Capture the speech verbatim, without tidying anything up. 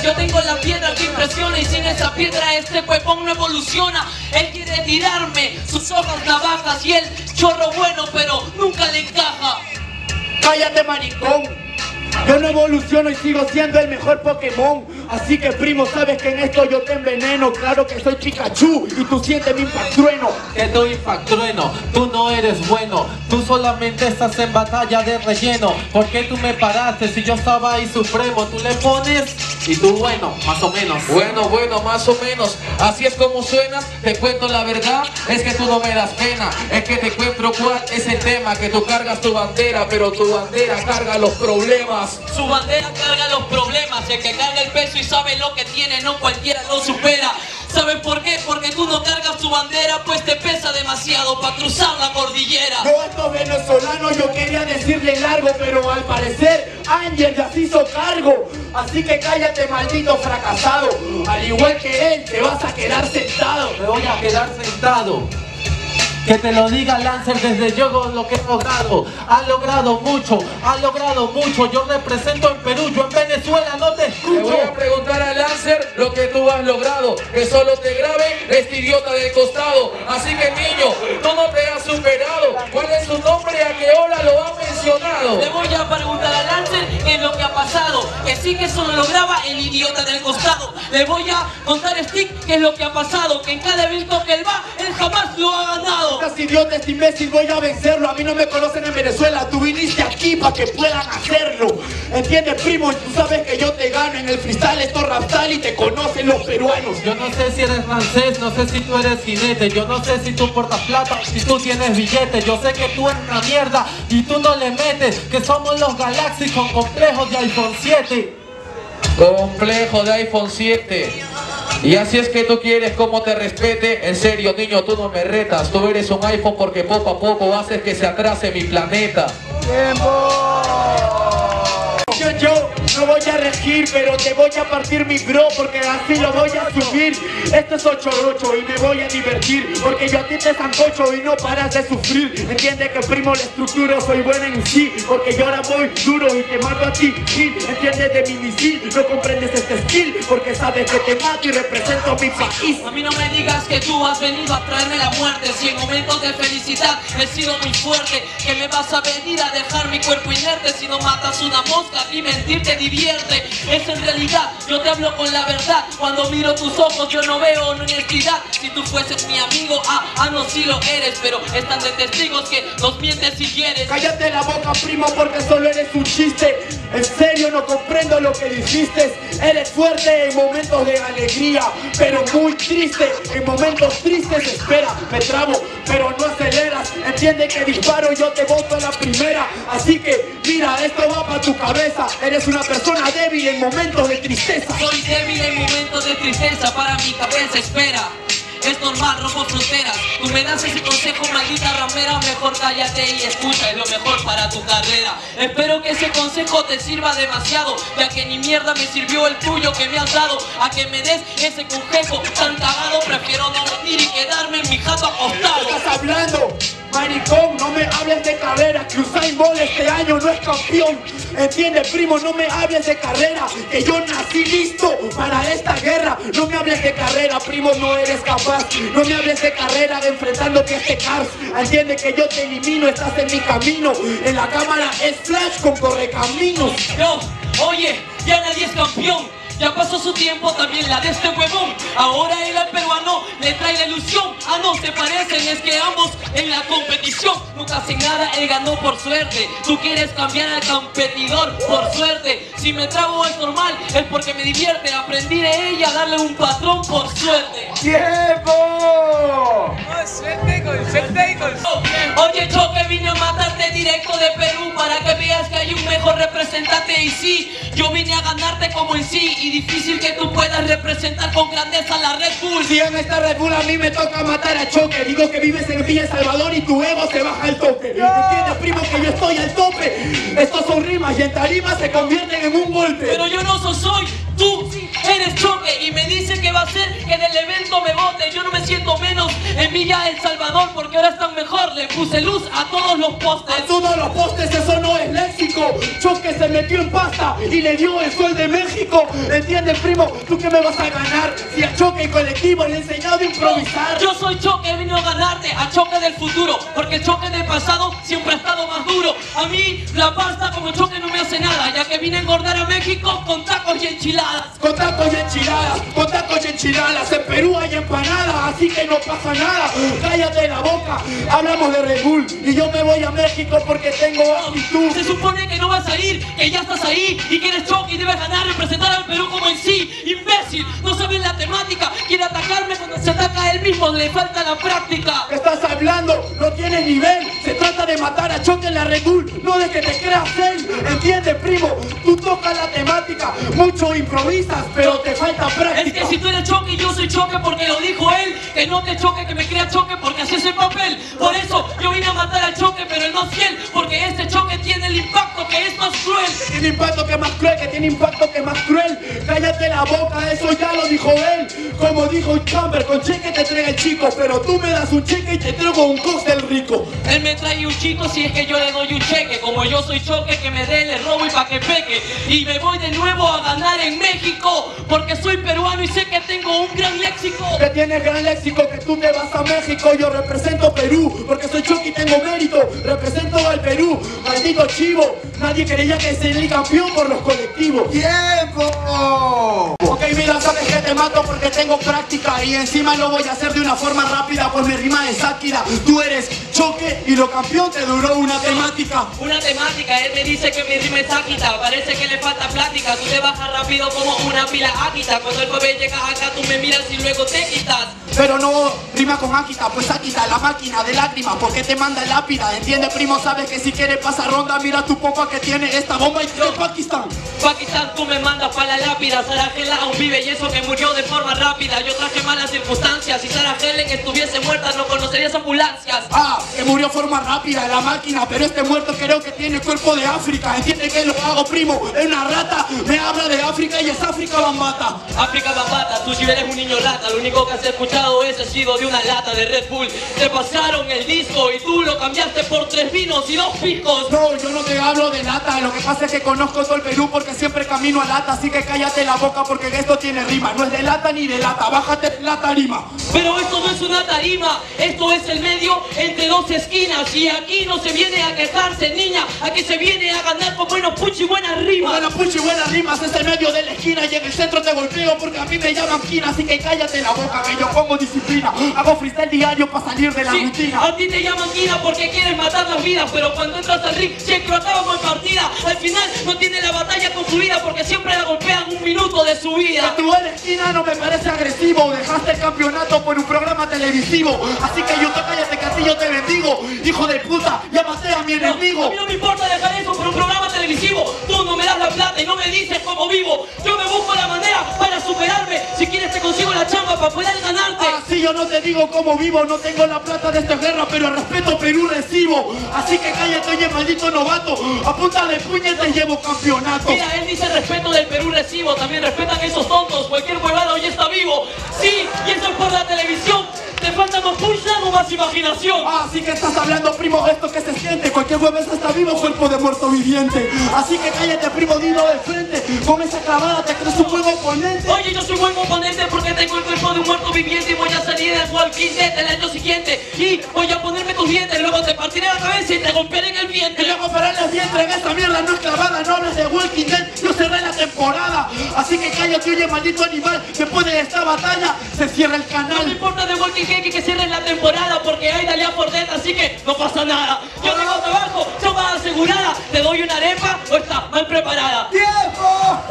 Yo tengo la piedra que impresiona y sin esa piedra este huevón no evoluciona. Él quiere tirarme sus hojas navajas y el chorro bueno, pero nunca le encaja. Cállate, maricón. Yo no evoluciono y sigo siendo el mejor Pokémon. Así que, primo, sabes que en esto yo te enveneno. Claro que soy Pikachu y tú sientes mi impactrueno. Que tú impactrueno, tú no eres bueno. Tú solamente estás en batalla de relleno. ¿Por qué tú me paraste si yo estaba ahí supremo? Tú le pones y tú bueno, más o menos. Bueno, bueno, más o menos. Así es como suenas, te cuento la verdad. Es que tú no me das pena. Es que te encuentro cuál es el tema. Que tú cargas tu bandera, pero tu bandera carga los problemas. Su bandera carga los problemas. El que carga el peso y sabe lo que tiene, no cualquiera lo supera. ¿Sabes por qué? Porque tú no cargas tu bandera, pues te pesa demasiado para cruzar la cordillera. Yo a estos venezolanos yo quería decirle largo, pero al parecer Ángel ya se hizo cargo. Así que cállate, maldito fracasado. Al igual que él, te vas a quedar sentado. Me voy a quedar sentado. Que te lo diga Lancer desde yo lo que he logrado. Ha logrado mucho, ha logrado mucho. Yo represento en Perú, yo en Venezuela no te escucho. Le voy a preguntar a Lancer lo que tú has logrado. Que solo te grabe este idiota del costado. Así que niño, tú no te has superado. ¿Cuál es su nombre y a qué hora lo ha mencionado? Le voy a preguntar a Lancer qué es lo que ha pasado. Que sí que solo lo graba el idiota del costado. Le voy a contar a Stick qué es lo que ha pasado. Que en cada evento que él va, él jamás lo ha ganado. Estás idiota, este imbécil, voy a vencerlo. A mí no me conocen en Venezuela, tú viniste aquí para que puedan hacerlo. ¿Entiendes, primo? Tú sabes que yo te gano en el freestyle, esto raptal y te conocen los peruanos. Yo no sé si eres francés, no sé si tú eres jinete. Yo no sé si tú portas plata o si tú tienes billetes. Yo sé que tú eres una mierda y tú no le metes. Que somos los Galaxy con complejos de iPhone siete. Complejo de iPhone siete. Y así es que tú quieres como te respete. En serio, niño, tú no me retas. Tú eres un iPhone porque poco a poco haces que se atrase mi planeta. ¡Tiempo! Yo, yo no voy a regir, pero te voy a partir mi bro, porque así lo voy a subir. Esto es ocho ocho y me voy a divertir, porque yo a ti te sancocho y no paras de sufrir. Entiende que, primo, la estructura soy buena en sí, porque yo ahora voy duro y te mato a ti. Entiendes de mi misil, no comprendes este skill, porque sabes que te mato y represento mi país. A mí no me digas que tú has venido a traerme la muerte. Si en momentos de felicidad he sido muy fuerte, que me vas a venir a dejar mi cuerpo inerte. Si no matas una mosca y mentir te divierte. Es en realidad, yo te hablo con la verdad. Cuando miro tus ojos yo no veo honestidad. Si tú fueses mi amigo, ah, ah no, sí lo eres, pero están de testigos que nos mientes si quieres. Cállate la boca, primo, porque solo eres un chiste. En serio no comprendo lo que dijiste. Eres fuerte en momentos de alegría, pero muy triste en momentos tristes. Espera, me trabo, pero no aceleras. Entiende que disparo, yo te boto a la primera. Así que mira, esto va para tu cabeza. Eres una persona débil en momentos de tristeza. Soy débil en momentos de tristeza, para mi cabeza espera. Es normal, rompo fronteras. Tú me das ese consejo, maldita ramera. Mejor cállate y escucha, es lo mejor para tu carrera. Espero que ese consejo te sirva demasiado, ya que ni mierda me sirvió el tuyo que me has dado. A que me des ese consejo tan cagado, prefiero no venir y quedarme en mi jato acostado. ¿Qué estás hablando? Maricón, no me hables de carrera, que Usain Bolt este año no es campeón. Entiende, primo, no me hables de carrera, que yo nací listo para esta guerra. No me hables de carrera, primo, no eres capaz. No me hables de carrera, de enfrentando que este Cars. Entiende que yo te elimino, estás en mi camino. En la cámara es Flash con correcaminos. Yo, oye, ya nadie es campeón. Ya pasó su tiempo, también la de este huevón. Ahora él al peruano le trae la ilusión. Ah no, se parecen, es que ambos en la competición nunca hacen nada, él ganó por suerte. Tú quieres cambiar al competidor por suerte. Si me trago es normal, es porque me divierte. Aprendí de ella a darle un patrón por suerte. ¡Tiempo! Suerte con suerte y con suerte. Oye, Choque, vine a matarte directo de Perú para que veas que hay un mejor representante. Y sí, yo vine a ganarte como en sí. Y difícil que tú puedas representar con grandeza la Red Bull. Si en esta Red Bull a mí me toca matar a Choque, digo que vives en Villa El Salvador y tu ego se baja al tope. ¿Entiendes, primo, que yo estoy al tope? Estos son rimas y en tarima se convierten en un golpe. Pero yo no so soy, tú eres Choque y me dice que va va a hacer que del evento me vote. Yo no me siento menos en Villa El Salvador porque ahora están mejor. Le puse luz a todos los postes. A todos los postes, eso no es léxico. Choque se metió en pasta y le dio el sol de México. ¿Entiendes, primo? ¿Tú qué me vas a ganar? Si a Choque colectivo le he enseñado a improvisar. Yo soy Choque, he venido a ganarte, a Choque del futuro, porque el Choque del pasado siempre ha estado más duro. A mí la pasta como Choque no me hace nada, ya que vine a engordar a México con tacos y enchiladas. Con tacos y enchiladas, con tacos y enchiladas. En Perú hay empanadas, así que no pasa nada. Cállate la boca, hablamos de Red Bull y yo me voy a México porque tengo actitud. Se supone que no vas a ir, que ya estás ahí y que eres Choque y debes ganar, representar al Perú como en sí. Imbécil, no sabes la temática, quiere atacarme cuando se ataca a él mismo, le falta la práctica. ¿Qué estás hablando? No tienes nivel. Se trata de matar a Choque en la Red Bull, no de que te creas él. ¿Entiendes, primo? Tú tocas la temática, mucho improvisas, pero te falta práctica. Es que si tú eres Choque y yo soy Choque porque lo dijo él, que no te choque, que me crea Choque porque así es el papel. Por eso yo vine a matar al Choque, pero el más fiel, porque este Choque tiene el impacto que es más cruel. Tiene impacto que es más cruel, que tiene impacto que es más cruel. Cállate la boca, eso ya lo dijo él. Como dijo Chamber, con cheque te trae el chico, pero tú me das un cheque y te traigo un cóctel rico. Él me trae un chico si es que yo le doy un cheque. Como yo soy Choque, que me dé, le robo y pa' que peque. Y me voy de nuevo a ganar en México, porque soy peruano y sé que tengo un gran léxico. Que tienes gran léxico, que tú te vas a México. Yo represento Perú, porque soy Choque y tengo mérito. Represento al Perú, maldito chivo. Nadie creía que sería el campeón por los colectivos. ¡Tiempo! Ok, mira, sabes que te mato porque tengo práctica y encima lo voy a hacer de una forma rápida, pues mi rima es áquila. Tú eres Choque y lo campeón te duró una temática. Una temática, él me dice que mi rima es áquita, parece que le falta plática. Tú te bajas rápido como una pila áquita. Cuando el bebé llega acá tú me miras y luego te quitas. Pero no rima con áquita, pues áquita, la máquina de lágrimas, porque te manda lápida. ¿Entiendes, primo? Sabes que si quieres pasar ronda, mira tu popa que tiene esta bomba y de Pakistán. Pakistán, tú me mandas para la lápida. Sarah Helen aún vive y eso que murió de forma rápida. Yo traje malas circunstancias. Si Sarah Helen estuviese muerta no conocerías ambulancias. Ah, que murió de forma rápida la máquina, pero este muerto creo que tiene cuerpo de África. ¿Entiendes que lo hago, primo? Es una rata, me habla de África y es África Bambata. África Bambata, tú si eres un niño rata, lo único que has escuchado es el sido de una lata de Red Bull. Te pasaron el disco y tú lo cambiaste por tres vinos y dos picos. No, yo no te hablo de lata, lo que pasa es que conozco todo el Perú porque siempre camino a lata, así que cállate la boca porque esto tiene rima. No es de lata ni de lata, bájate de la tarima. Pero esto no es una tarima, esto es el medio entre dos esquinas. Y aquí no se viene a quejarse, niña, aquí se viene a ganar con buenos puchi y buenas rimas. Buenas puchi y buenas rimas, es el medio de la esquina y en el centro te golpeo porque a mí me llaman quina, así que cállate la boca que yo pongo disciplina. Hago freestyle diario para salir de la Sí, rutina. a ti te llaman quina porque quieres matar las vidas, pero cuando entras al ring siempre acaba con partida. Al final no tiene la batalla concluida porque siempre la golpean un minuto de su vida. Que tú eres quina no me parece agresivo, dejaste el campeonato por un programa televisivo, así que yo te cállate que a ti yo te bendigo. Hijo de puta, ya maté a mi No, enemigo. a mí no me importa dejar eso por un programa televisivo. Tú no me das la plata y no me dices cómo vivo. Yo me busco la manera para superarme. Si quieres te consigo la chamba para poder ganarte. Así yo no te digo cómo vivo, no tengo la plata de esta guerra, pero el respeto Perú recibo. Así que cállate, oye, maldito novato, a punta de puñetes llevo campeonato. Mira, él dice respeto del Perú recibo. También respetan esos tontos. Cualquier huevada hoy está vivo. Sí, y eso es por la televisión. Te falta más punchline o más imaginación. Ah, así que estás hablando, primo, esto que se siente. Cualquier jueves está vivo, cuerpo de muerto viviente. Así que cállate, primo, dilo de frente. Con esa clavada te crees un buen oponente. Oye, yo soy buen oponente porque tengo el cuerpo de un muerto viviente y voy a salir del Walking Dead el año siguiente. Y voy a ponerme tus dientes, luego te partiré la cabeza y te golpearé en el Que vientre. luego para el vientre en esta mierda no es clavada, no hables de Walking Dead, yo cerré la temporada. Así que cállate, oye, maldito animal, después de esta batalla se cierra el No me canal. importa de Walking Dead que, que cierren la temporada porque hay Dalia por dentro, así que no pasa nada. Yo tengo trabajo, yo va asegurada. Te doy una arepa o está mal preparada. ¡Tiempo!